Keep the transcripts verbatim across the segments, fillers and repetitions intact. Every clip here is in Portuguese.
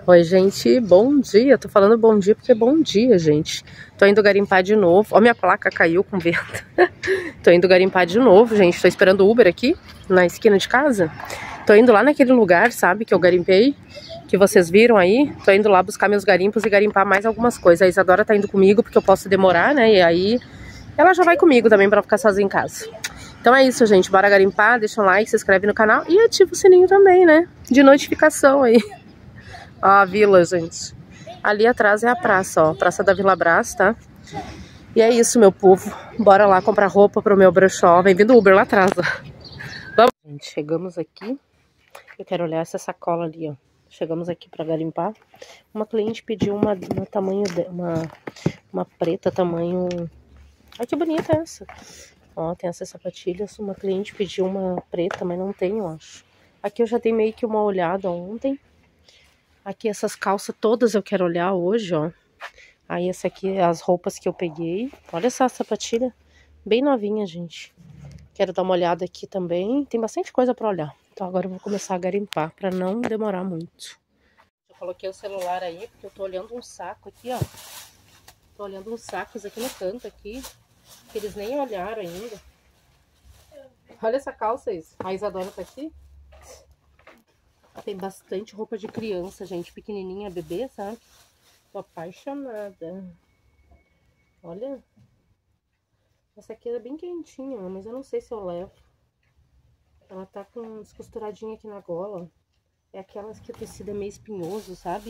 Oi, gente, bom dia. Tô falando bom dia porque é bom dia, gente. Tô indo garimpar de novo. Ó, minha placa caiu com vento. Tô indo garimpar de novo, gente. Tô esperando o Uber aqui na esquina de casa. Tô indo lá naquele lugar, sabe, que eu garimpei, que vocês viram aí. Tô indo lá buscar meus garimpos e garimpar mais algumas coisas. A Isadora tá indo comigo porque eu posso demorar, né? E aí ela já vai comigo também pra não ficar sozinha em casa. Então é isso, gente. Bora garimpar. Deixa um like, se inscreve no canal e ativa o sininho também, né? De notificação aí. Ó, a vila, gente. Ali atrás é a praça, ó. Praça da Vila Brás, tá? E é isso, meu povo. Bora lá comprar roupa pro meu brechó. Vem vindo o Uber lá atrás, ó. Vamos. Gente, chegamos aqui. Eu quero olhar essa sacola ali, ó. Chegamos aqui pra garimpar. Uma cliente pediu uma, uma tamanho... De, uma, uma preta, tamanho... Ai, que bonita essa. Ó, tem essas sapatilhas. Uma cliente pediu uma preta, mas não tem, eu acho. Aqui eu já dei meio que uma olhada ontem. Aqui essas calças todas eu quero olhar hoje, ó. Aí essa aqui é as roupas que eu peguei. Olha essa sapatilha, bem novinha, gente. Quero dar uma olhada aqui também. Tem bastante coisa pra olhar. Então agora eu vou começar a garimpar pra não demorar muito. Eu coloquei o celular aí porque eu tô olhando um saco aqui, ó. Tô olhando uns sacos aqui no canto aqui, que eles nem olharam ainda. Olha essa calça, isso. A Isadora tá aqui. Tem bastante roupa de criança, gente. Pequenininha, bebê, sabe? Tô apaixonada. Olha. Essa aqui é bem quentinha, mas eu não sei se eu levo. Ela tá com descosturadinha aqui na gola. É aquelas que o tecido é meio espinhoso, sabe?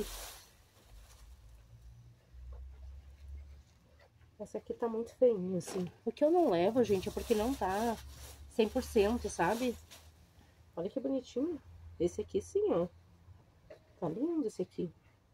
Essa aqui tá muito feinha, assim. O que eu não levo, gente, é porque não tá cem por cento, sabe? Olha que bonitinho. Esse aqui sim, ó. Tá lindo esse aqui.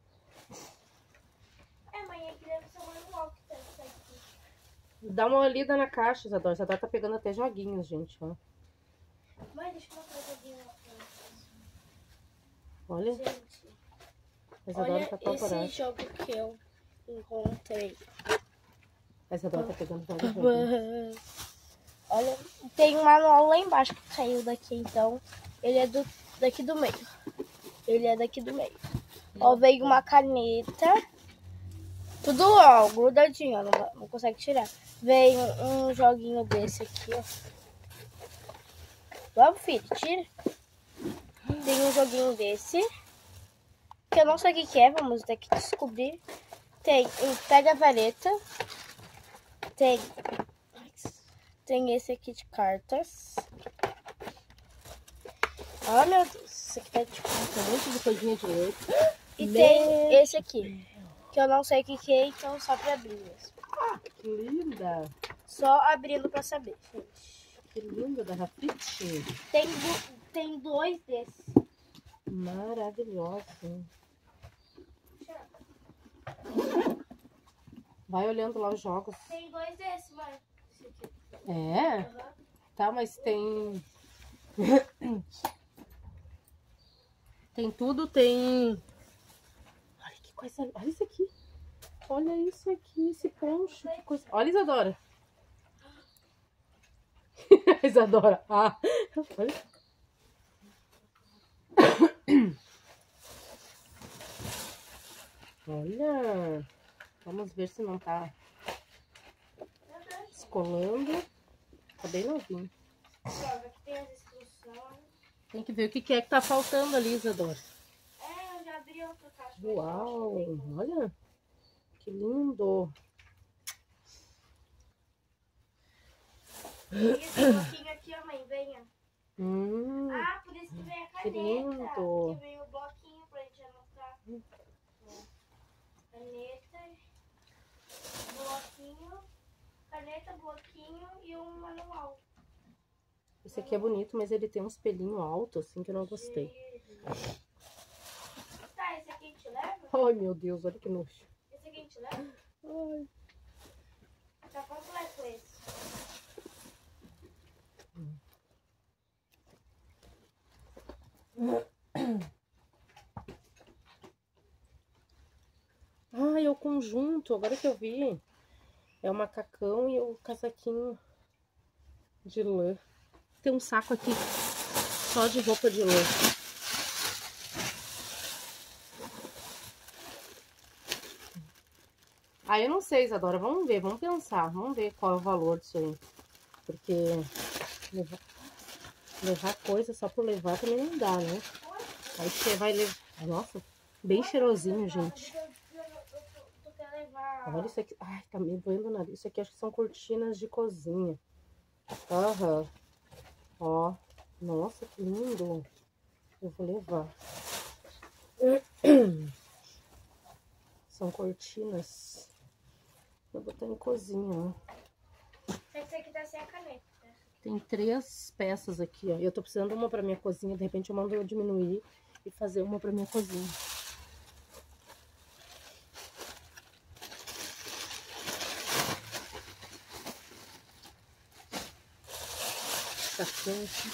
É, mãe, aqui deve ser o manual que tá isso aqui. Dá uma olhada na caixa, Isadora. Isadora tá pegando até joguinhos, gente, ó. Mãe, deixa eu mostrar o joguinho lá pra vocês. Olha. Gente, A Isadora olha tá apavorada. esse jogo que eu encontrei. A Isadora tá pegando vários joguinhos. Olha, tem um manual lá embaixo que caiu daqui, então ele é do, daqui do meio. Ele é daqui do meio. Ó, veio uma caneta. Tudo, ó, grudadinho, ó, não, não consegue tirar. Veio um joguinho desse aqui, ó. Vamos, filho, tira. Tem um joguinho desse, que eu não sei o que, que é, vamos ter que descobrir. Tem um pega-vareta. Tem, tem esse aqui de cartas. Ah, meu Deus, isso aqui tá tipo Tem um monte de coisinha de leite. E Meu tem esse aqui, que eu não sei o que, que é, então só pra abrir mesmo. Ah, que linda! Só abrindo pra saber, gente. Que linda da Rafite. Tem, tem dois desses. Maravilhoso. Vai olhando lá os jogos. Tem dois desses, mãe. É? Uhum. Tá, mas tem... tem tudo, tem... Olha que coisa... Olha isso aqui. Olha isso aqui, esse poncho. Que coisa... Olha, Isadora. Isadora. Ah, olha. Olha. Vamos ver se não tá descolando. Tá bem novinho. Aqui tem as instruções. Tem que ver o que que é que tá faltando ali, Isadora. É, eu já abri outra caixa. Uau, olha. Que lindo. E esse bloquinho aqui, ó, mãe, venha. Hum, Ah, por isso que vem a que caneta. lindo. Porque vem o bloquinho pra gente anotar. Caneta, bloquinho, caneta, bloquinho e um manual. Esse aqui é bonito, mas ele tem uns pelinhos altos, assim, que eu não gostei. Tá, esse aqui a gente leva? Ai, meu Deus, olha que nojo. Esse aqui a gente leva? Ai. Tá completo esse. Ah, é o conjunto, agora que eu vi. É o macacão e o casaquinho de lã. Tem um saco aqui só de roupa de lã. Ah, eu não sei, Isadora. Vamos ver, vamos pensar. Vamos ver qual é o valor disso aí. Porque levar, levar coisa só por levar também não dá, né? Aí você vai levar... Nossa, bem cheirosinho, gente. Olha isso aqui. Ai, tá me doendo o nariz. Isso aqui acho que são cortinas de cozinha. Aham. Ó. Nossa, que lindo. Eu vou levar. São cortinas. Vou botar em cozinha, ó. Esse aqui tá sem a caneta. Tem três peças aqui, ó. Eu tô precisando de uma pra minha cozinha. De repente eu mando eu diminuir e fazer uma pra minha cozinha. Tá quente.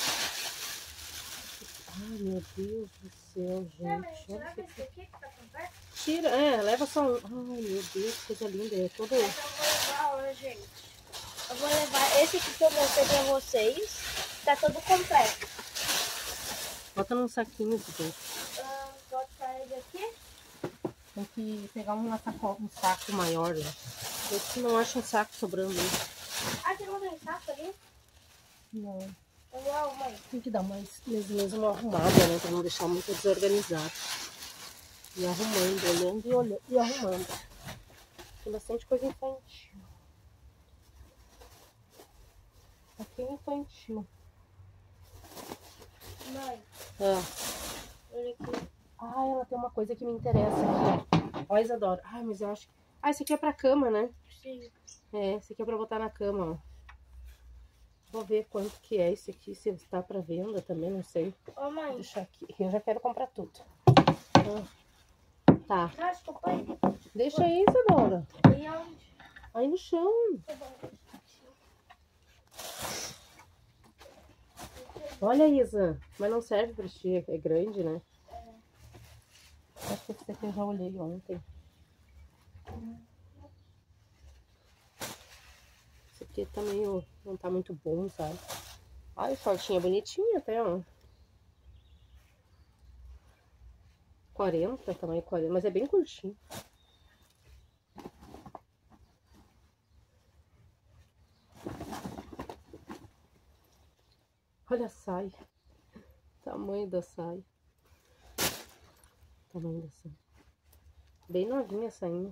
Ai, meu Deus do céu, gente. Será que esse aqui que tá com perto? Tira, é, leva só um. Ai, meu Deus, que coisa linda. É todo... Então eu vou levar, ó, gente. Eu vou levar esse aqui que eu mostrei pra vocês. Tá todo completo. Bota num saquinho, gente. Ah, vou botar ele aqui. Tem que pegar uma saco, um saco maior, né? Eu que não acho um saco sobrando aí. Ah, você não tem saco ali? Não. Eu vou arrumar aí. Tem que dar mais, mesmo, mesmo uma arrumada, né? Pra não deixar muito desorganizado. E arrumando, olhando e olhando e arrumando. Tem bastante coisa infantil. Aqui é infantil. Mãe, Ah. olha aqui. Ah, ela tem uma coisa que me interessa aqui, ó. Ó, Isadora. Ai, mas eu acho... Ah, esse aqui é pra cama, né? Sim. É, esse aqui é pra botar na cama, ó. Vou ver quanto que é esse aqui, se está para venda também, não sei. Ô, mãe. Vou deixar aqui. Eu já quero comprar tudo. Ah, tá. Ah, desculpa aí. Deixa aí, Isadora. E onde? Aí no chão. Tá bom. Olha, Isa. Mas não serve para ti, é grande, né? É. Acho que esse aqui eu já olhei ontem. Esse aqui tá meio... não tá muito bom, sabe? Ai, shortinha bonitinha até, ó. quarenta, tamanho quarenta, mas é bem curtinho. Olha a saia. Tamanho da saia. Tamanho da saia. Bem novinha a sainha.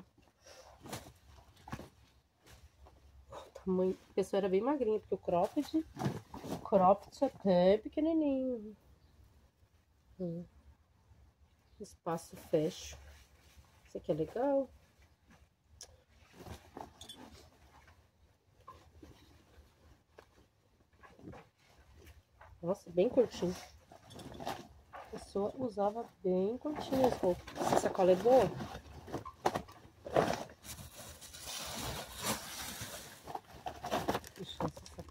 Tamanho... A pessoa era bem magrinha, porque o cropped... O cropped é até pequenininho. Hum. Espaço fecho. Esse aqui é legal. Nossa, bem curtinho. A pessoa usava bem curtinho as roupas. Essa sacola é boa. Deixa essa sacola.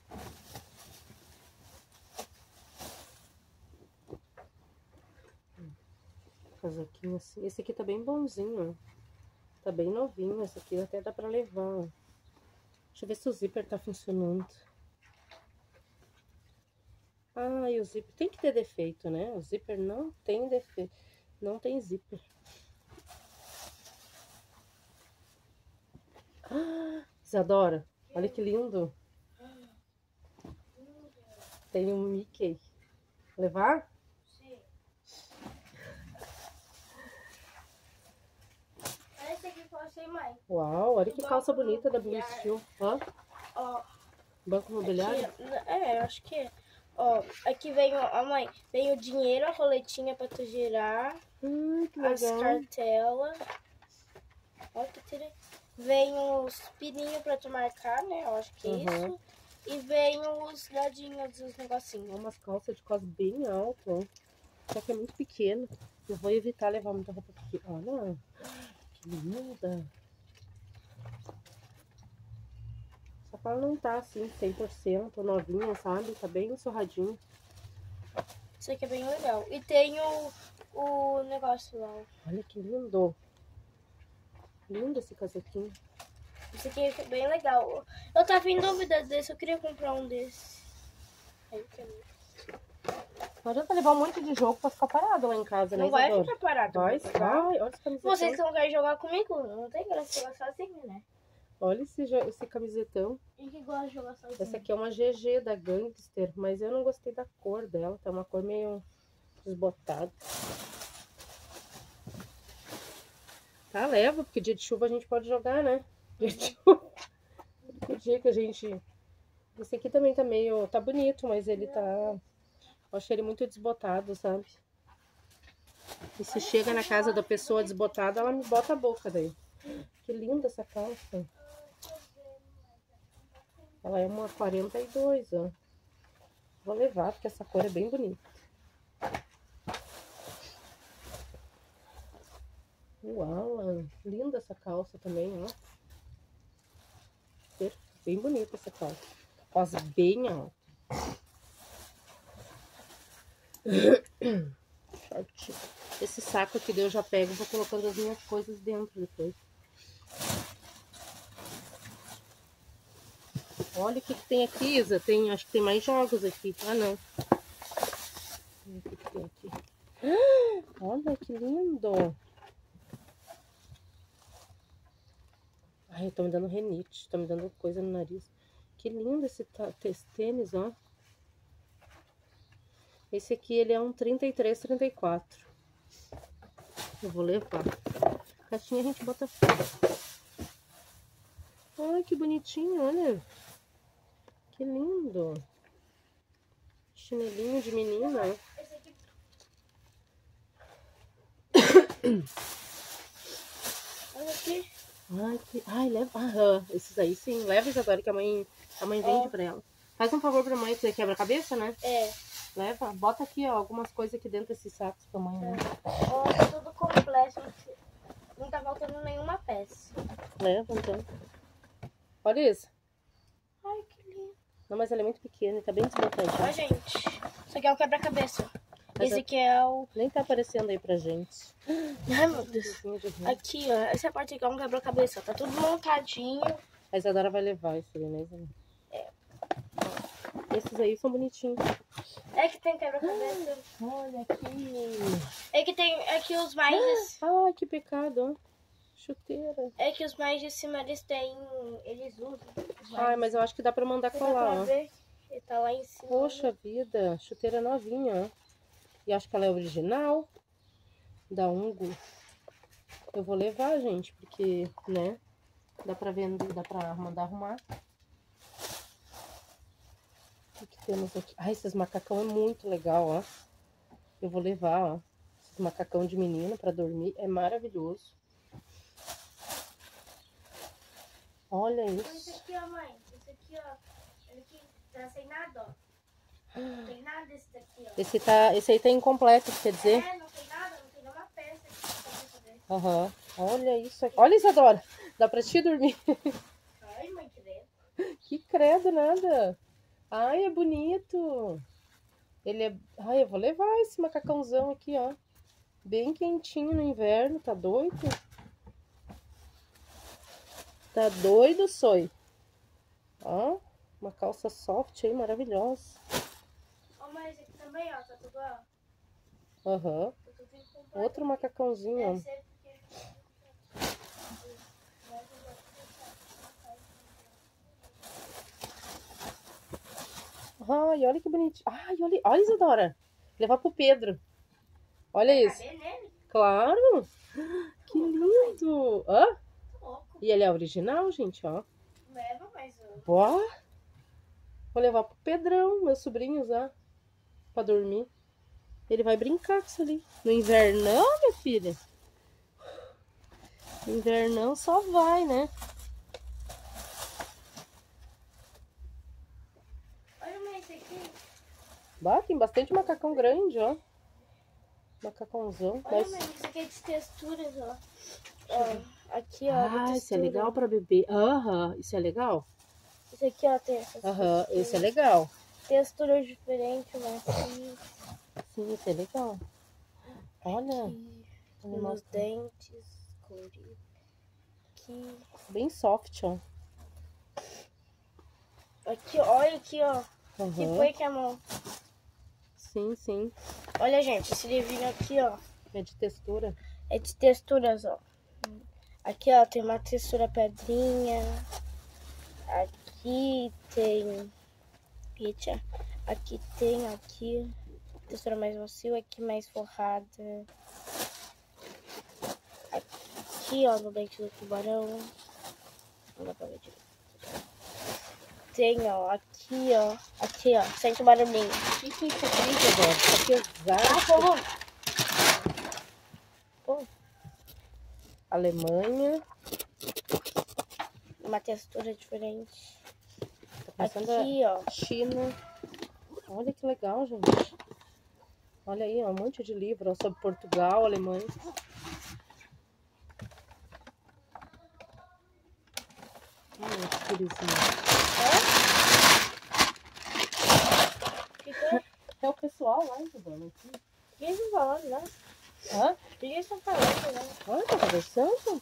Casaquinho assim. Esse aqui tá bem bonzinho, ó. Tá bem novinho. Esse aqui até dá pra levar, ó. Deixa eu ver se o zíper tá funcionando. Ah, e o zíper tem que ter defeito, né? O zíper não tem defeito. Não tem zíper. Ah, Isadora, olha que lindo. Tem um Mickey. Levar? Sim. Olha esse aqui que eu achei, mãe. Uau, olha que calça bonita da Blue Steel. Ó, Ó. banco imobiliário. Aqui, é, eu acho que é. Ó, aqui vem, ó, mãe, vem o dinheiro, a roletinha pra tu girar, Hum, que as legal. cartelas. Ó, que tirei. Vem os pininhos pra tu marcar, né? Eu acho que é Uhum. isso. E vem os dadinhos, os negocinhos. Umas calças de cos bem alto, ó. Só que é muito pequeno. Eu vou evitar levar muita roupa pequena. Olha, que linda. Só que ela não tá assim, cem por cento novinha, sabe? Tá bem surradinha. Isso aqui é bem legal. E tem o, o negócio lá. Olha que lindo. Lindo esse casaquinho. Isso aqui é bem legal. Eu tava em dúvida desse, eu queria comprar um desse. Aí eu quero. Não adianta levar um monte de jogo pra ficar parado lá em casa, né, Não vai Isadora? ficar parado. Vai, vai. Olha esse camisetão. Vocês que não querem jogar comigo, não tem graça jogar sozinho, né? Olha esse, jo- esse camisetão. E que gosta de jogar sozinho? Essa aqui é uma G G da Gangster, mas eu não gostei da cor dela. Tá uma cor meio desbotada. Tá, leva, porque dia de chuva a gente pode jogar, né? Dia de chuva. Que dia que a gente... Esse aqui também tá meio... Tá bonito, mas ele tá... Eu achei ele muito desbotado, sabe? E se chega na casa da pessoa desbotada, ela me bota a boca daí. Que linda essa calça. Ela é uma quarenta e dois, ó. Vou levar, porque essa cor é bem bonita. Uau, linda essa calça também, ó. Bem bonita essa calça. Rosa bem alta. Short. Esse saco aqui eu já pego, vou colocando as minhas coisas dentro depois. Olha o que, que tem aqui, Isa. Tem, acho que tem mais jogos aqui. Ah, não. O que, que tem aqui? Olha que lindo. Ai, tô me dando renite. Tô me dando coisa no nariz. Que lindo esse, esse tênis, ó. Esse aqui, ele é um trinta e três, trinta e quatro. Eu vou levar. Caixinha a gente bota fora. Ai, que bonitinho, olha. Que lindo. Chinelinho de menina. Olha aqui. Ai, que... Ai, leva. Aham, esses aí sim. Leva, Isadora, que a mãe, a mãe vende é. pra ela. Faz um favor pra mãe, você quebra a cabeça, né? É. Leva. Bota aqui, ó, algumas coisas aqui dentro desses sacos pra mãe, né? Ó, tá tudo completo. Não tá faltando nenhuma peça. Leva, então. Olha isso. Ai, que lindo. Não, mas ela é muito pequena e tá bem desbotadinha. Ó, gente. Isso aqui é o quebra-cabeça. Mas Esse eu- aqui é o... Nem tá aparecendo aí pra gente. Ai, meu Deus. Aqui, ó. Essa parte aqui é um quebra-cabeça. Tá tudo montadinho. A Isadora vai levar esse aí, né, Isadora? É. Esses aí são bonitinhos. É que tem quebra-cabeça. Olha aqui. É que tem... É que os mais... Ai, que pecado, ó. Chuteira. É que os mais de cima, eles têm... Eles usam. Os mais Ai, mas eu acho que dá pra mandar Dá pra colar, ó. ver. Ele tá lá em cima. Poxa vida, chuteira novinha, ó. E acho que ela é original. Da Ungo. Eu vou levar, gente, porque, né? Dá pra vender, dá pra mandar arrumar. O que temos aqui? Ai, esses macacão é muito legal, ó. Eu vou levar, ó. Esses macacão de menina pra dormir. É maravilhoso. Olha Esse isso. aqui, ó, mãe. Esse aqui, ó. Esse aqui tá sem nada, ó. Não tem nada desse daqui, ó. Esse, tá, esse aí tá incompleto, quer dizer? É, não tem nada, não tem nenhuma peça aqui pra fazer. Aham. Olha isso aqui. Olha, Isadora. Dá pra te dormir. Ai, mãe, que dedo. Que credo, nada. Ai, é bonito. Ele é... Ai, eu vou levar esse macacãozão aqui, ó. Bem quentinho no inverno, tá doido? Tá doido, soi. Ó, uma calça soft aí, maravilhosa. Ó, mãe, esse aqui também, ó. Tá tudo, ó. Aham. Tá tudo incompleto. Outro macacãozinho, Deve ó. ser porque... Ai, olha que bonitinho. Ai, olha, olha, Isadora. Levar pro Pedro. Olha isso. Cadê nele? Claro. Que lindo. Hã? Tô louco. E ele é original, gente, ó. Leva, mas... eu- Ó. Vou levar pro Pedrão, meus sobrinhos, ó. Pra dormir. Ele vai brincar com isso ali. No invernão, minha filha. No invernão só vai, né? Olha, mãe, esse aqui. Bah, tem bastante macacão grande, ó. Macacãozão. Olha, Mas... mãe, isso aqui é de texturas, ó. Ó, aqui, ó. Ah, de isso é textura. legal pra beber. Aham, isso é legal? Esse aqui, ó, tem essas Aham, texturas. esse é legal. Texturas diferentes, macias. Sim, esse é legal. Olha, Aqui, ele nos mostra. dentes, colorido. Aqui. Bem soft, ó. Aqui, olha aqui, ó. Que Aham, foi que a mão. sim, sim. Olha, gente, esse livrinho aqui, ó. É de textura. É de texturas, ó. Aqui, ó, tem uma textura pedrinha. Aqui tem... Eita. Aqui tem, aqui... Textura mais macia, aqui mais forrada. Aqui, ó, no dente do tubarão. Não dá pra ver direito. Tem, ó, aqui, ó. Aqui, ó, sem tubarãozinho. O que que é isso aqui, agora? Tá pesado. Ah, pô. Alemanha. Uma textura diferente. Tá passando Aqui, ó. China. Olha que legal, gente. Olha aí, ó, um monte de livro ó, sobre Portugal, Alemanha. Olha que curizinho. Que que é? É o pessoal lá, Isabela. Aqui. O que eles estão falando, né? Hã? O que eles estão falando, né? Olha, tá conversando?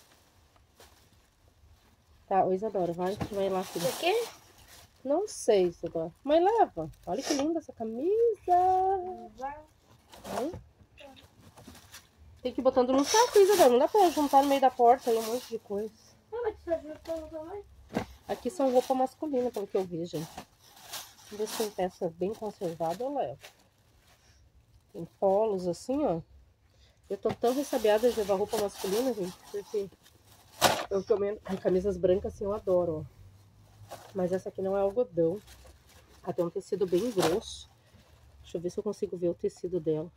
Tá, ô Isadora, vai, vai lá, filha. Isso aqui? Não sei, Isadora. Mas leva. Olha que linda essa camisa. Hum? Tem que ir botando no saco, Isadora. Não dá pra juntar no meio da porta aí um monte de coisa. Ah, mas você tá juntando também? Aqui são roupa masculina, pelo que eu vi, gente. Vamos ver se tem peça bem conservada, eu levo. Tem polos assim, ó. Eu tô tão ressabiada de levar roupa masculina, gente, porque eu também, ai, camisas brancas assim eu adoro, ó. Mas essa aqui não é algodão. Ela tem um tecido bem grosso. Deixa eu ver se eu consigo ver o tecido dela.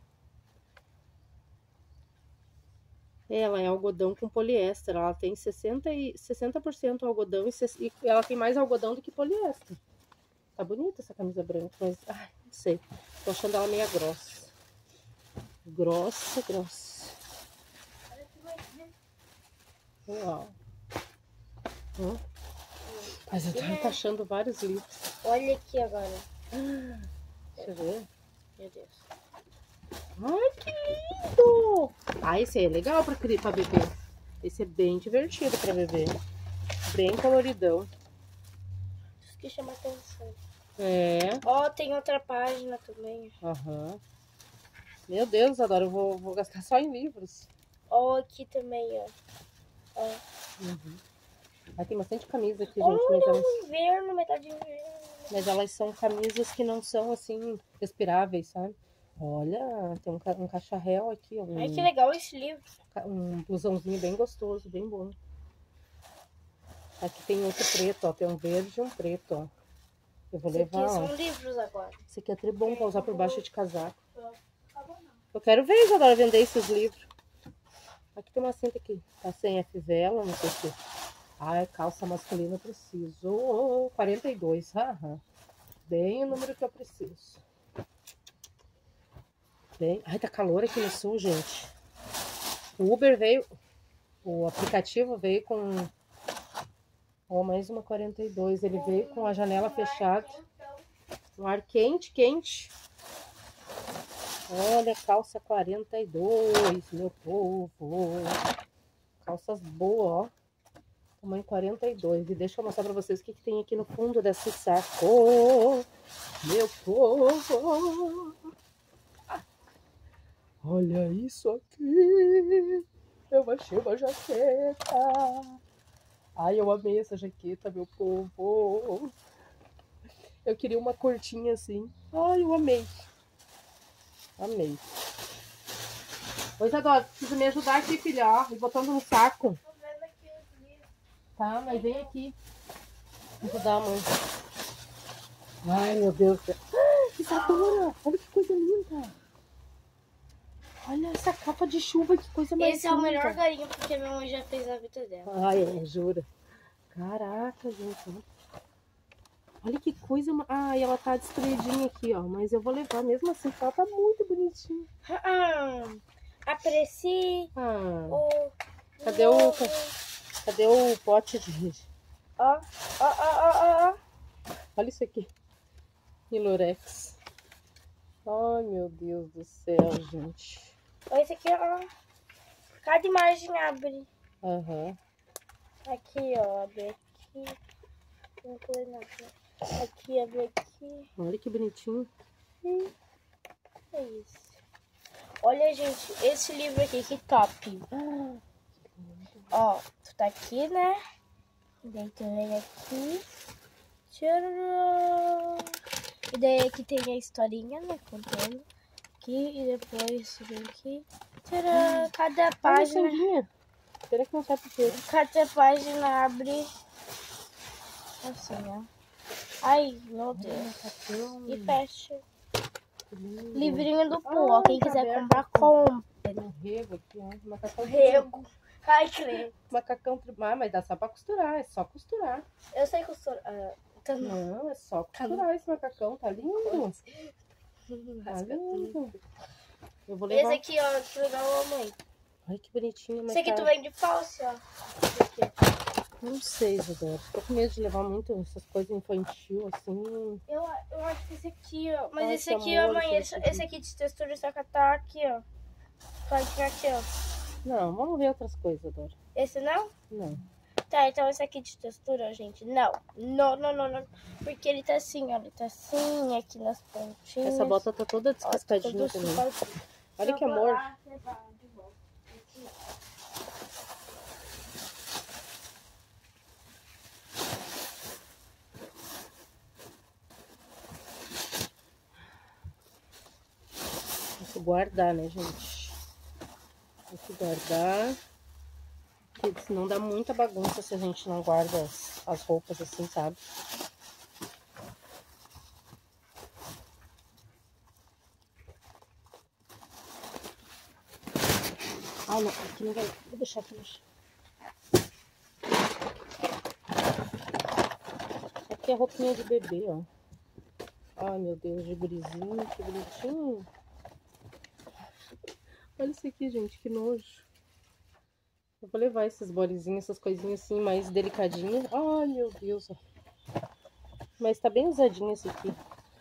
Ela é algodão com poliéster. Ela tem sessenta por cento algodão e ela tem mais algodão do que poliéster. Tá bonita essa camisa branca, mas ai, não sei. Tô achando ela meio grossa. Grossa, grossa. Uau. Hum. Mas eu tô encaixando vários livros. Olha aqui agora. Deixa eu ver. Meu Deus. Ai, que lindo! Ah, esse aí é legal pra, pra beber. Esse é bem divertido pra beber. Bem coloridão. Isso que chama atenção. É. Ó, oh, tem outra página também. Aham. Uhum. Meu Deus, Adora, eu vou, vou gastar só em livros. Ó, oh, aqui também, ó. Ó. Uhum. Aí tem bastante camisa aqui, gente. Olha, Mas elas... inverno, metade de inverno. Mas elas são camisas que não são, assim, respiráveis, sabe? Olha, tem um, um cacharel aqui. Um, ai, que legal esse livro. Um blusãozinho bem gostoso, bem bom. Aqui tem outro preto, ó. Tem um verde e um preto, ó. Eu vou esse levar, aqui ó. são livros agora. Esse aqui é tri bom pra usar por baixo de casaco. Eu quero ver, Isadora, vender esses livros. Aqui tem uma cinta aqui. Tá sem F vela, não sei se... Ai, calça masculina eu preciso. quarenta e dois. Aham. Bem o número que eu preciso. Bem... Ai, tá calor aqui no sul, gente. O Uber veio... O aplicativo veio com... Ó, mais uma quarenta e dois. Ele veio com a janela fechada. Um ar quente, quente. Olha, calça quarenta e dois, meu povo. Calças boas, ó. Tamanho quarenta e dois. E deixa eu mostrar pra vocês o que, que tem aqui no fundo desse saco. Meu povo. Olha isso aqui. Eu achei uma jaqueta. Ai, eu amei essa jaqueta, meu povo. Eu queria uma curtinha assim. Ai, eu amei. Amei. Oi, Isadora, precisa me ajudar aqui, filha, ó. E botando no saco. Tô vendo aqui os livros. Tá, mas vem aqui. Vou ajudar a mãe. Ai, meu Deus do céu. Ah, Isadora, olha que coisa linda. Olha essa capa de chuva, que coisa mais Esse é o linda. melhor garinho, porque minha mãe já fez a vida dela. Ai, é, jura. Caraca, gente. Olha que coisa... Ai, ela tá destruidinha aqui, ó. Mas eu vou levar mesmo assim, porque ela tá muito bonitinha. Ah, aprecie Ah, o... cadê o... Cadê o pote de... Ó, ó, ó, ó, ó. Olha isso aqui. Hilorex. Ai, meu Deus do céu, gente. Esse aqui, ó. Cada imagem abre. Aham. Uhum. Aqui, ó. Abre aqui. Aqui, abre aqui. Olha que bonitinho. Hum. É isso. Olha, gente, esse livro aqui, que top. Ó, tu tá aqui, né? Daí tu vem aqui. Tcharam! E daí aqui tem a historinha, né? Contando. Aqui e depois vem aqui. Tcharam! Cada página. Espera que não sai porque. Cada página abre. Assim, ó. Ai, meu Deus. E fecha. Livrinho do Poo, ó. Quem quiser comprar, compra. Tem um rego aqui, ó. Macacão. Rego. Ai, creio. Macacão. Ah, mas dá só pra costurar. É só costurar. Eu sei costurar. Uh, tá não, é só costurar esse macacão. Tá lindo. Tá lindo. Eu vou levar. Esse aqui, ó. Que legal, mãe. Ai, que bonitinho. Esse aqui tá... tu vende falso, ó. Esse aqui. Não sei, Isadora. Tô com medo de levar muito essas coisas infantil, assim. Eu, eu acho que esse aqui, ó. Mas Ai, esse aqui, ó, mãe, esse, esse aqui de textura só que tá aqui, ó. Pode aqui, ó. Não, vamos ver outras coisas, Isadora. Esse não? Não. Tá, então esse aqui de textura, gente, não. Não, não, não, não. Porque ele tá assim, ó. Ele tá assim, aqui nas pontinhas. Essa bota tá toda descascadinha ó, também. Descascadinho. Olha que amor. Guardar, né, gente? Tem que guardar, porque senão dá muita bagunça se a gente não guarda as, as roupas assim, sabe? Ah, não, aqui não vai. Vou deixar aqui no chão. Aqui é roupinha de bebê, ó. Ai, meu Deus, de gurizinho, que bonitinho. Olha isso aqui, gente, que nojo. Eu vou levar esses bodezinhos, essas coisinhas assim, mais delicadinhas. Ai, meu Deus. Mas tá bem usadinho esse aqui.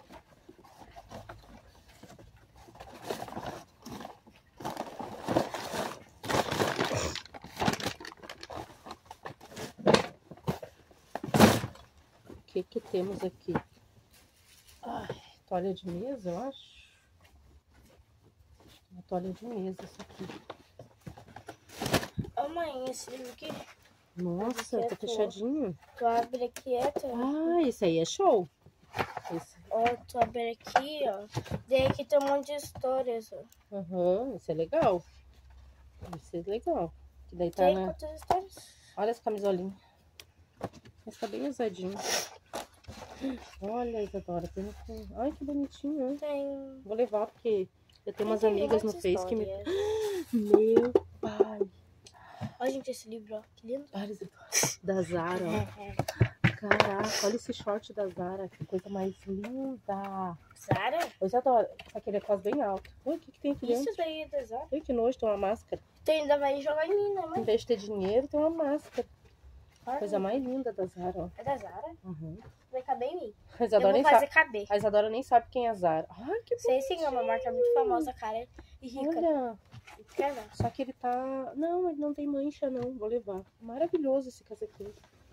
O que que temos aqui? Ai, toalha de mesa, eu acho. Uma toalha de mesa, essa aqui. Ô, mãe, esse livro aqui. Nossa, tá fechadinho. Tu abre aqui, é? Tu... Ah, isso aí é show. Esse. Ó, tu abre aqui, ó. Daí aqui tem um monte de histórias, ó. Aham, uhum, isso é legal. Isso é legal. Que daí tá tem na... quantas histórias? Olha as camisolinhas. Mas tá bem usadinho. Olha, Isadora, tem... Ai, que bonitinho, né? Tem... Vou levar, porque eu tenho umas tem amigas no Face que me... Meu pai! Olha, gente, esse livro, ó. Que lindo. Olha, Isadora. Da Zara, ó. Caraca, olha esse short da Zara. Que coisa mais linda. Zara? Eu já adoro. Aquele cos bem alto. Ui, o que, que tem aqui dentro? Isso daí é da Zara? Ui, que nojo, tem uma máscara. Tem, ainda vai jogar em mim, né, mãe? Em vez de ter dinheiro, tem uma máscara. Ai, Coisa mais linda da Zara, ó. é da Zara? Uhum. Vai caber em mim. A Isadora eu nem vou fazer sabe. caber. A Isadora nem sabe quem é a Zara. Ai, que Sei sim, é uma marca muito famosa, cara. E rica. Olha. Quer ver? Só que ele tá... Não, ele não tem mancha, não. Vou levar. Maravilhoso esse casaquinho.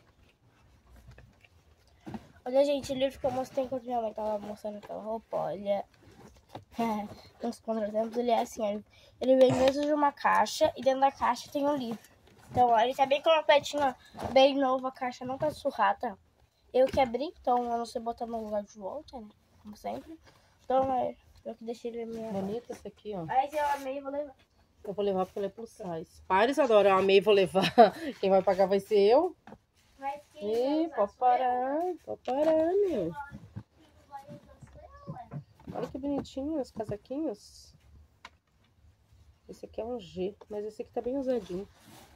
Olha, gente, o livro que eu mostrei enquanto minha mãe tava mostrando aquela roupa, olha. Uns contratempos, ele é assim, ó. Ele vem dentro de uma caixa e dentro da caixa tem um livro. Então, ó, ele tá bem completinho, ó. Bem novo, a caixa não tá surrada. Eu que abri, então eu não sei botar no lugar de volta, né? Como sempre. Então, é, eu que deixei ele minha. Bonito esse aqui, ó. Aí, se eu amei, eu vou levar. Eu vou levar porque ele é plus size. Para, Isadora, eu amei, vou levar. Quem vai pagar vai ser eu. Mas quem Ih, pode parar, pode parar, meu. Olha que bonitinho os casaquinhos. Esse aqui é um G, mas esse aqui tá bem usadinho.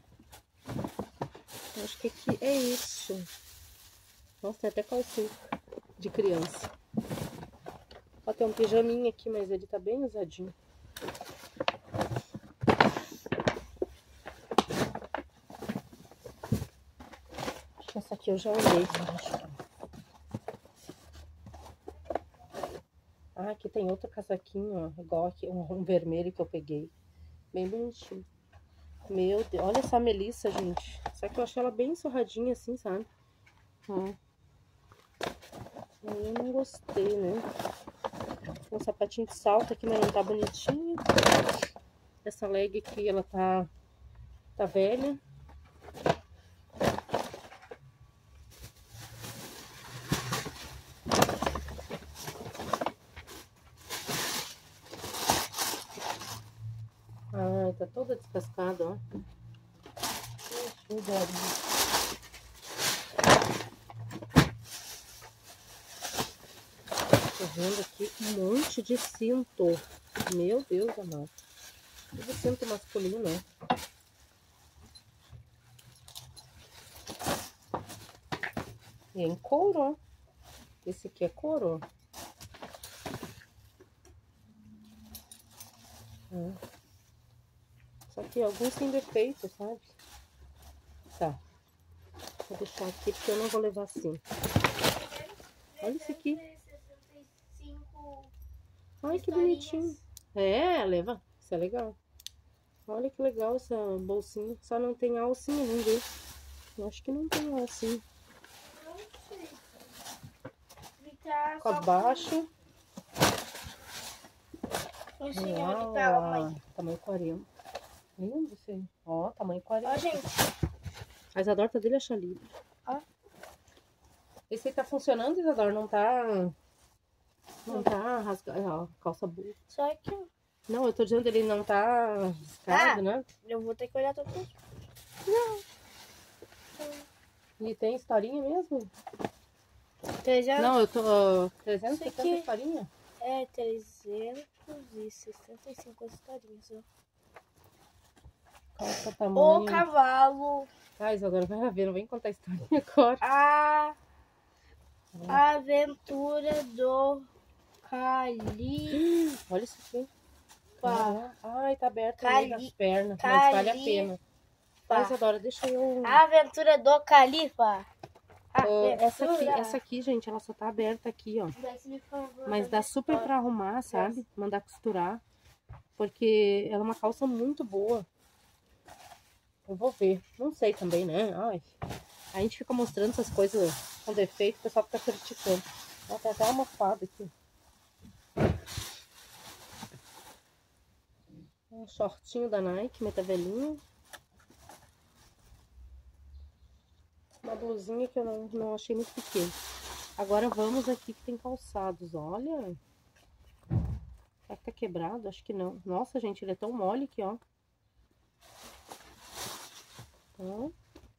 Acho que aqui é isso. Nossa, tem até calcinha de criança. Ó, tem um pijaminha aqui, mas ele tá bem usadinho. Acho que essa aqui eu já olhei. Ah, aqui tem outro casaquinho, ó, igual aqui, um, um vermelho que eu peguei. Bem bonitinho. Meu Deus, olha essa Melissa, gente. Só que eu achei ela bem surradinha assim, sabe? Hum. Eu não gostei, né? Tem um sapatinho de salto aqui, mas não tá bonitinho. Essa leg aqui, ela tá, tá velha. Ai, tá toda descascada, ó. Deixa eu ver. Tô vendo aqui um monte de cinto. Meu Deus amado. Tudo cinto masculino, né? E é em couro, ó. Esse aqui é couro, ó. Só que alguns têm defeito, sabe? Tá. Vou deixar aqui porque eu não vou levar assim. Olha esse aqui. Ai, que bonitinho. É, leva. Isso é legal. Olha que legal essa bolsinha. Só não tem alcinha, vamos ver. Eu acho que não tem alcinha. Com abaixo. Uau, tamanho quarenta. Lindo isso aí. Ó, tamanho quarenta. Ó, gente. A Isadora tá dele achar livre. Ó. Esse aí tá funcionando, Isadora? Não tá... Não tá rasgado. Ó, calça boa. Só que... Não, eu tô dizendo ele não tá riscado, ah, né? Eu vou ter que olhar tudo. Não. E tem historinha mesmo? trezentos... Não, eu tô... trezentos e setenta historinha? É, trezentos e sessenta e cinco historinhas, ó. Calça tamanho... O cavalo... Ah, Isadora, vai ver, não vem contar historinha agora. A... a aventura do Cali... Olha isso aqui. Pá. Ai, tá aberto Cali... nas pernas, Cali... mas vale a pena. Tá, Isadora, deixa eu... A aventura do Califa. Uh, essa, aqui, essa aqui, gente, ela só tá aberta aqui, ó. Mas dá super pra arrumar, sabe? Mandar costurar. Porque ela é uma calça muito boa. Eu vou ver. Não sei também, né? Ai, a gente fica mostrando essas coisas com defeito, o pessoal fica criticando. Ó, tem até uma fada aqui. Um shortinho da Nike, metavelinho. Uma blusinha que eu não, não achei muito pequena. Agora vamos aqui que tem calçados, olha. Será que tá quebrado? Acho que não. Nossa, gente, ele é tão mole aqui, ó. Ó.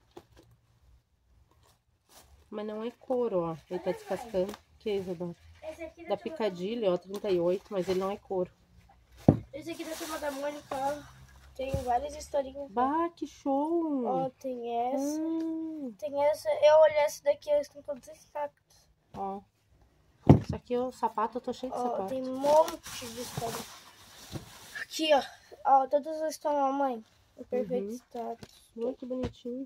Mas não é couro, ó. Ele tá descascando. Que é, Isadora? Da Picadilly, ó, trinta e oito, mas ele não é couro. Esse aqui da Turma da Mônica, ó. Tem várias historinhas. Bah, que show! Ó, tem essa. Hum. Tem essa. Eu olhei essa daqui, elas estão todas intactas. Ó. Isso aqui é o sapato, eu tô cheio de ó, sapato. Tem um monte de história. Aqui, ó. Ó, todas elas estão, ó, mãe. Em perfeito uhum. estado. Muito bonitinho.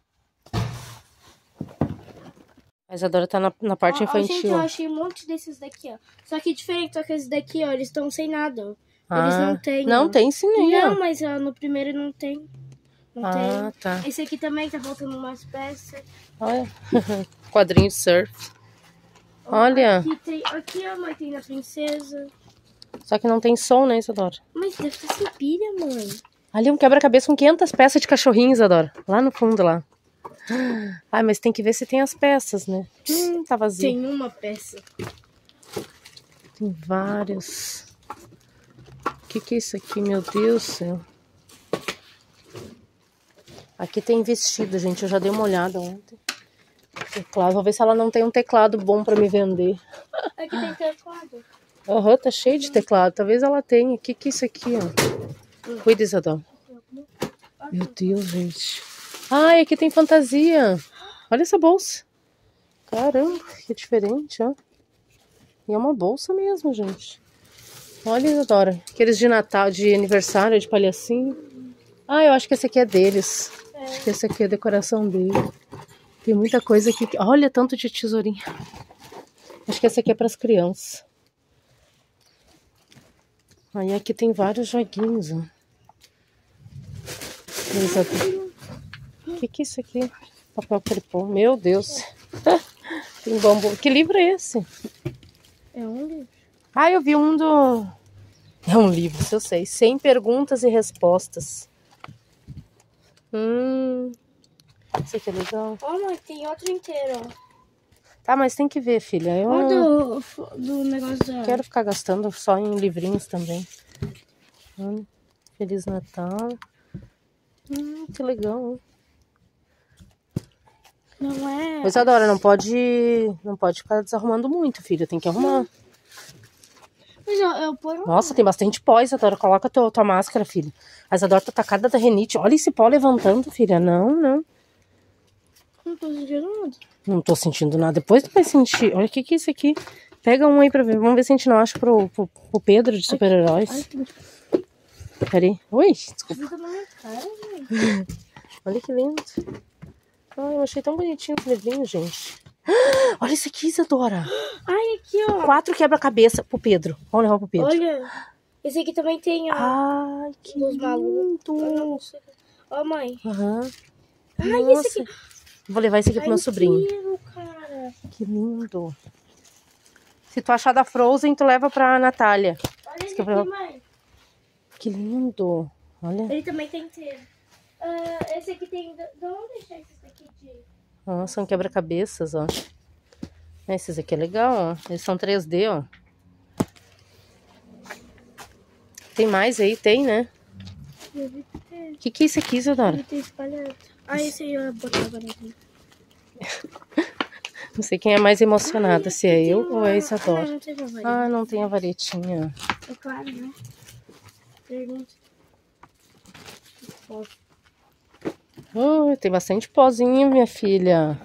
A Isadora tá na, na parte ó, infantil. Ó, gente, eu achei um monte desses daqui, ó. Só que diferente, só que esses daqui, ó, eles estão sem nada, ó. Eles ah, não têm. Não ó. Tem sim, ó. Não, mas ó, no primeiro não tem. Não ah, tem. Tá. Esse aqui também tá faltando umas peças. Olha. Quadrinho de surf. Olha. Aqui, tem, aqui, ó, mãe, tem a princesa. Só que não tem som, né, Isadora? Mas deve estar sem pilha, mãe. Ali um quebra-cabeça com quinhentas peças de cachorrinho, Isadora. Lá no fundo, lá. Ai, mas tem que ver se tem as peças, né? Hum, tá vazio. Tem uma peça. Tem vários. O que que é isso aqui, meu Deus do céu? Aqui tem vestido, gente. Eu já dei uma olhada ontem. Teclado. Vou ver se ela não tem um teclado bom pra me vender. Aqui tem teclado. Aham, uhum, tá cheio de teclado. Talvez ela tenha. O que que é isso aqui, ó? Cuida, Isadora. Meu Deus, gente. Ai, aqui tem fantasia. Olha essa bolsa. Caramba, que diferente, ó. E é uma bolsa mesmo, gente. Olha, Isadora. Aqueles de Natal, de aniversário, de palhacinho. Ah, eu acho que esse aqui é deles. É. Acho que esse aqui é a decoração dele. Tem muita coisa aqui. Olha, tanto de tesourinha. Acho que esse aqui é para as crianças. Aí aqui tem vários joguinhos, ó. O que que é isso aqui? Papel crepom. Meu Deus. Tem bambu. Que livro é esse? É um livro. Ah, eu vi um do... É um livro, se eu sei. cem perguntas e respostas. Hum... Esse aqui é legal. Ó, mãe, tem outro inteiro, ó. Tá, mas tem que ver, filha. Eu Ó, do, do negócio da... quero ficar gastando só em livrinhos também. Hum, Feliz Natal. Hum, que legal. Não é... Pois, Adora, não pode, não pode ficar desarrumando muito, filha. Tem que arrumar. Mas eu, eu ponho... Nossa, tem bastante pó, Isadora. Coloca tua, tua máscara, filha. A Isadora tá atacada da renite. Olha esse pó levantando, filha. Não, não. Não tô sentindo nada. Não tô sentindo nada. Depois tu vai sentir. Olha o que que é isso aqui. Pega um aí pra ver. Vamos ver se a gente não acha pro, pro, pro Pedro de super-heróis. Peraí. Ui, desculpa. Olha que lindo. Ai, eu achei tão bonitinho esse livrinho, gente. Olha esse aqui, Isadora. Ai, aqui, ó. Quatro quebra-cabeça pro Pedro. Vamos levar pro Pedro. Olha. Esse aqui também tem, ó. Ai, que Dos malucos. lindo. Ó, mãe. Aham. Ai, Nossa. esse aqui. Vou levar esse aqui pro meu sobrinho. Inteiro, cara. Que lindo. Se tu achar da Frozen, tu leva pra Natália. Olha esse que aqui, eu vou- mãe. Que lindo. Olha. Ele também tem inteiro. Ah, esse aqui tem... Vamos deixar esse aqui de... Ah, são quebra-cabeças, ó. Esses aqui é legal, ó. Eles são três D, ó. Tem mais aí? Tem, né? Deve ter. O que que é isso aqui, Isadora? Deve ter espalhado. Ah, esse aí eu botava nele. Não sei quem é mais emocionada, se é eu ou é a Ah, Isadora. não tem mais. Ah, não tem a varetinha. É claro, né? Pergunta. Oh, tem bastante pozinho, minha filha.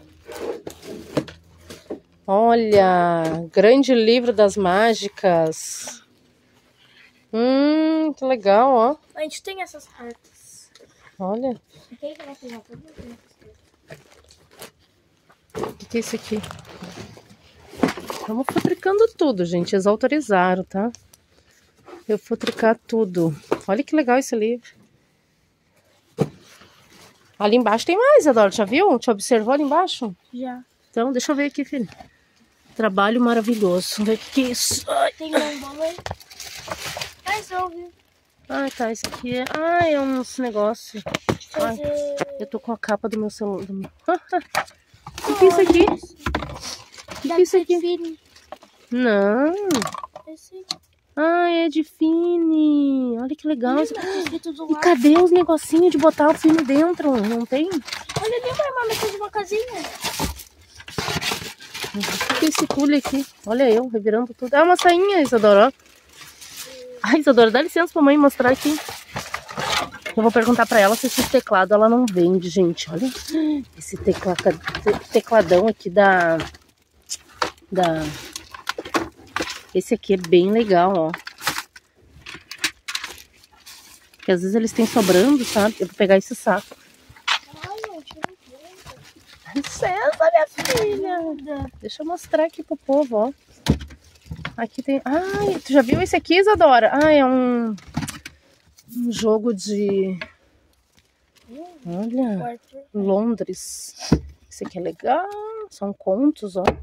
Olha, grande livro das mágicas. Hum, que legal, ó. A gente tem essas cartas. Olha, Quem que vai pegar tudo? o que que é isso aqui? Estamos fabricando tudo, gente. Eles autorizaram, tá? Eu vou fabricar tudo. Olha que legal esse livro. Ali embaixo tem mais, Adora. Já viu? Já observou ali embaixo? Já. Então, deixa eu ver aqui, filho. Trabalho maravilhoso. Vamos ver o que, que é isso. Ai, Tem um bolo aí. Resolve. ai, tá. Isso aqui é... Ai, é uns negócios. Ai, Fazer... eu tô com a capa do meu celular. Do meu... O que é isso aqui? O que é isso aqui? Não. Esse... Ah, é de Fini. Olha que legal. Olha, tá escrito do E lado. cadê os negocinhos de botar o Fini dentro? Não tem? Olha ali, mãe, uma mesa de uma casinha. O que é esse pule aqui? Olha eu, revirando tudo. É uma sainha, Isadora. Ó. Ai, Isadora, dá licença pra mãe mostrar aqui. Eu vou perguntar pra ela se esse teclado ela não vende, gente. Olha esse tecla... tecladão aqui da... da... Esse aqui é bem legal, ó. Porque às vezes eles têm sobrando, sabe? Eu vou pegar esse saco. Licença, minha filha. Deixa eu mostrar aqui pro povo, ó. Aqui tem... Ai, tu já viu esse aqui, Isadora? Ah, é um... Um jogo de... Olha... Londres. Esse aqui é legal. São contos, ó.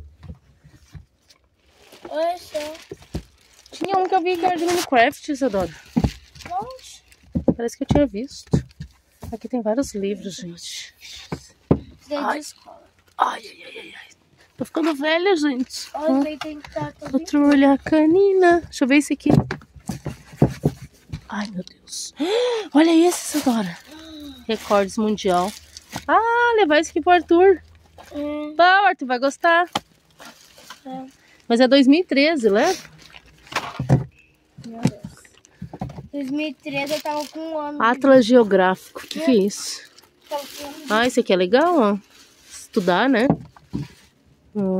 Olha só. Tinha um que eu vi que era de Minecraft, Isadora. Onde? Parece que eu tinha visto. Aqui tem vários livros, gente. Ai. Ai, ai, ai, ai, ai. Tô ficando velha, gente. Olha, tem que estar também. Patrulha canina. Deixa eu ver esse aqui. Ai, meu Deus. Olha esse, Isadora. Recordes mundial. Ah, levar esse aqui pro Arthur. Hum. Bah, o Arthur vai gostar. É. Mas é dois mil e treze, leva? Meu Deus. dois mil e treze eu tava com um ano. Atlas Geográfico. O que, que é isso? Tava com um ano. Ah, esse aqui é legal, ó. Estudar, né? Hum.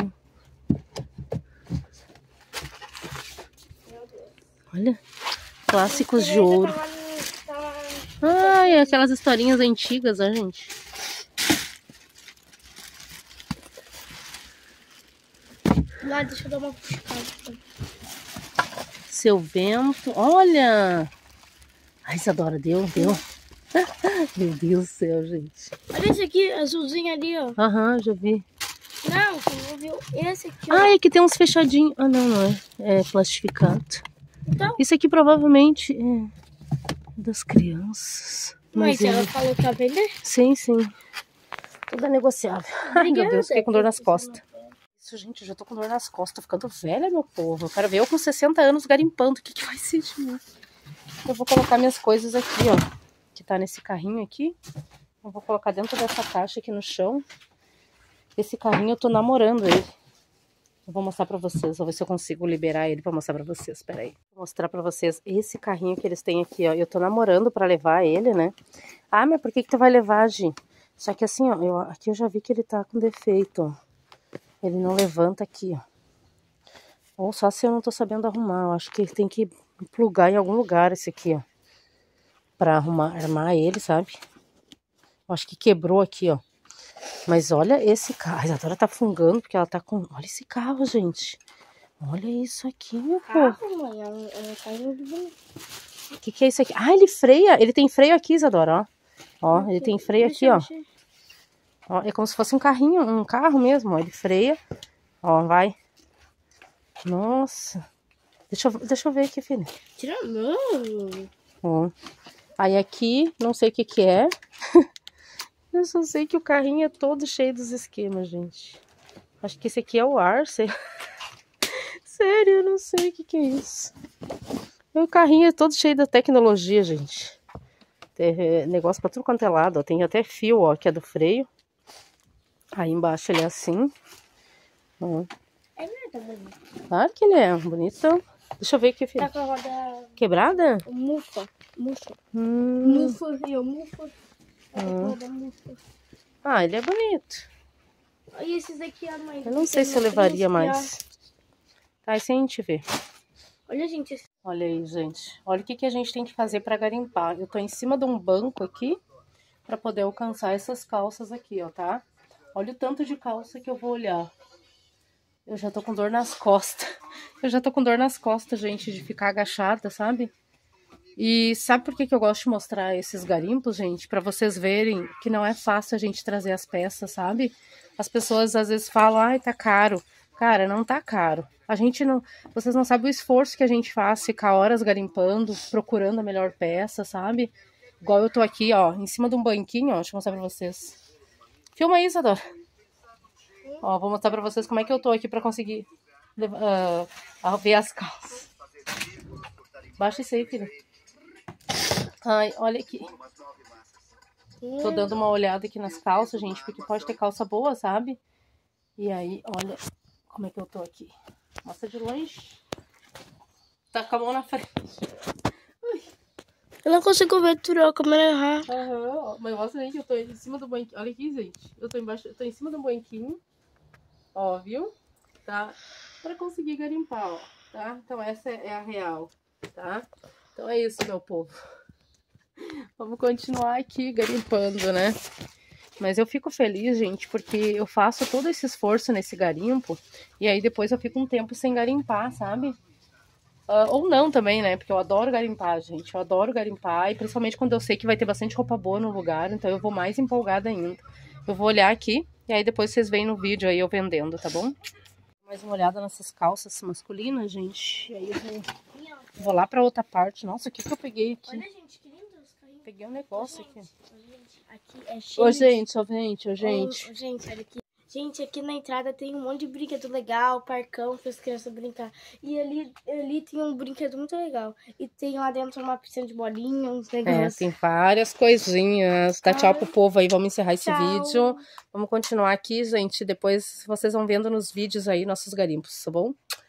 Olha. Clássicos de ouro. Tava no- tava- Ai, aquelas historinhas antigas, ó, gente. Lá, deixa eu dar uma puxada. Seu vento. Olha! Ai, Isadora, deu, deu. Meu Deus do céu, gente. Olha esse aqui, azulzinho ali, ó. Aham, já vi. Não, você não viu esse aqui. Ah, aqui tem uns fechadinhos. Ah, não, não é. É plastificado. Então, Isso aqui provavelmente é das crianças. mas ele- ela falou que ia vender? Sim, sim. Tudo é negociável. Ai, meu Deus, fiquei com dor nas costas. Isso, gente, eu já tô com dor nas costas. Tô ficando velha, meu povo. Eu quero ver eu com sessenta anos garimpando. O que, que vai ser de mim? Eu vou colocar minhas coisas aqui, ó. Que tá nesse carrinho aqui. Eu vou colocar dentro dessa caixa aqui no chão. Esse carrinho eu tô namorando ele. Eu vou mostrar pra vocês. Vou ver se eu consigo liberar ele pra mostrar pra vocês. Pera aí. Vou mostrar pra vocês esse carrinho que eles têm aqui, ó. Eu tô namorando pra levar ele, né? Ah, mas por que que tu vai levar, Gi? Só que assim, ó. Eu, aqui eu já vi que ele tá com defeito, ó. Ele não levanta aqui, ó. Ou só se eu não tô sabendo arrumar. Eu acho que tem que plugar em algum lugar esse aqui, ó. Pra arrumar, armar ele, sabe? Eu acho que quebrou aqui, ó. Mas olha esse carro. A Isadora tá fungando porque ela tá com... Olha esse carro, gente. Olha isso aqui, meu povo. Carro, mãe, é um, é um carrinho de bonito. O que que é isso aqui? Ah, ele freia. Ele tem freio aqui, Isadora, ó. Ó, ele tem freio aqui, ó. Ó. É como se fosse um carrinho, um carro mesmo, ó. Ele freia. Ó, vai. Nossa. Deixa eu, deixa eu ver aqui, filha. Tira a mão. Ó. Aí aqui, não sei o que que é. Eu só sei que o carrinho é todo cheio dos esquemas, gente. Acho que esse aqui é o ar, sei. Sério, eu não sei o que que é isso. O carrinho é todo cheio da tecnologia, gente. Tem negócio pra tudo quanto é lado, ó. Tem até fio, ó, que é do freio. Aí embaixo ele é assim. Ó. É nada bonito. Claro que ele é bonitão. Deixa eu ver aqui, filho. Tá com a roda Quebrada? mufa. Mufa. Hum. Mufa, eu, mufa. Tá com a roda mufa. Ah, ele é bonito. E esses aqui, a mãe. Eu não sei se eu levaria mais. Tá, e se a gente ver. Olha, gente. Esse... Olha aí, gente. Olha o que, que a gente tem que fazer pra garimpar. Eu tô em cima de um banco aqui pra poder alcançar essas calças aqui, ó, tá? Olha o tanto de calça que eu vou olhar. Eu já tô com dor nas costas. Eu já tô com dor nas costas, gente, de ficar agachada, sabe? E sabe por que que eu gosto de mostrar esses garimpos, gente? Pra vocês verem que não é fácil a gente trazer as peças, sabe? As pessoas às vezes falam, ai, tá caro. Cara, não tá caro. A gente não... Vocês não sabem o esforço que a gente faz, ficar horas garimpando, procurando a melhor peça, sabe? Igual eu tô aqui, ó, em cima de um banquinho, ó, deixa eu mostrar pra vocês. Filma aí, Isadora. Ó, vou mostrar pra vocês como é que eu tô aqui pra conseguir uh, ver as calças. Baixa isso aí, filha. Ai, olha aqui. Tô dando uma olhada aqui nas calças, gente, porque pode ter calça boa, sabe? E aí, olha como é que eu tô aqui. Mostra de longe. Tá com a mão na frente. Ai. Eu não consigo ver, tirou a câmera errar. Aham, mas mostra aí que eu tô em cima do banquinho. Olha aqui, gente. Eu tô embaixo, eu tô em cima do banquinho. Ó, viu? Tá? Pra conseguir garimpar, ó. Tá? Então essa é a real, tá? Então é isso, meu povo. Vamos continuar aqui garimpando, né? Mas eu fico feliz, gente, porque eu faço todo esse esforço nesse garimpo e aí depois eu fico um tempo sem garimpar, sabe? Uh, ou não também, né? Porque eu adoro garimpar, gente. Eu adoro garimpar e principalmente quando eu sei que vai ter bastante roupa boa no lugar, então eu vou mais empolgada ainda. Eu vou olhar aqui e aí depois vocês veem no vídeo aí eu vendendo, tá bom? Mais uma olhada nessas calças masculinas, gente. E aí eu vou, vou lá pra outra parte. Nossa, o que que eu peguei aqui? Olha, gente, que lindo os carrinhos. Peguei um negócio aqui. Gente, aqui é cheio Ô, gente, ó, gente, ô, gente. Ô, gente, olha aqui. Gente, aqui na entrada tem um monte de brinquedo legal, parcão para as crianças brincar. E ali, ali tem um brinquedo muito legal. E tem lá dentro uma piscina de bolinha, uns negócios. É, tem várias coisinhas. Dá tchau pro povo aí, vamos encerrar esse Tchau. vídeo. Vamos continuar aqui, gente. Depois vocês vão vendo nos vídeos aí nossos garimpos, tá bom?